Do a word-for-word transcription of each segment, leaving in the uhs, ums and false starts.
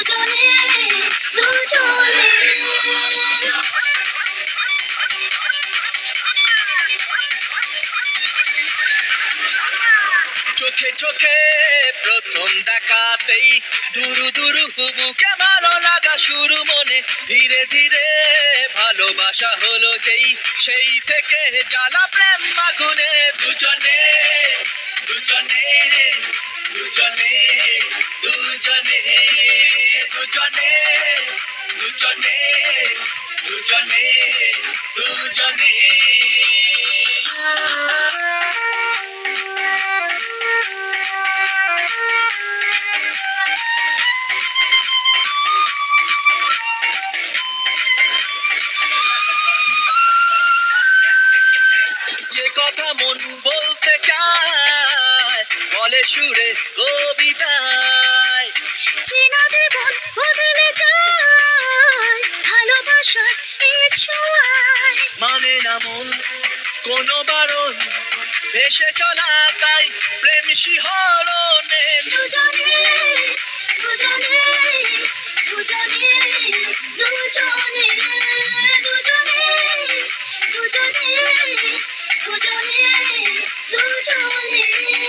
দুজনে দুজনে চোখে চোখে প্রথম দেখাতেই দুরু দুরু বুকে ভালো লাগা শুরু মনে ধীরে ধীরে ভালোবাসা হলো যেই সেই থেকে জ্বালা প্রেম আগুনে দুজনে দুজনে দুজনে দুজনে দুজনে দুজনে দুজনে দুজনে যে কথা মন বলতে চায় বলে সুরে কবিতায় চেনা জীবন বদলে যায় ভালোবাসার এই ছোঁয়ায় মানে না মন কোনো বারণ ভেসে চলা তাই প্রেম শিহরণে দুজনে দুজনে দুজনে দুজনে দুজনে দুজনে দুজনে দুজনে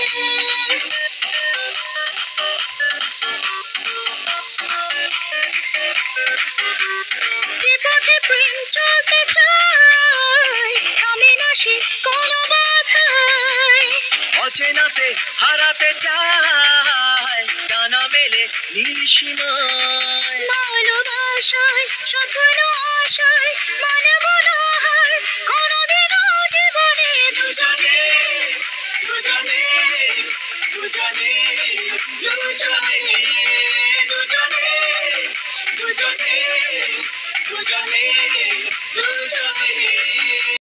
যে পথে প্রেম চলতে চায় থামে না সে কোনো বাধায় অচেনাতে হারাতে চায় ডানা মেলে নীল সীমায় ভালোবাসায় স্বপ্ন আশায় মানব না হার কোনোদিনও জীবনে দুজনে দুজনে দুজনে দুজনে দুজনে দুজনে দুজনে দুজনে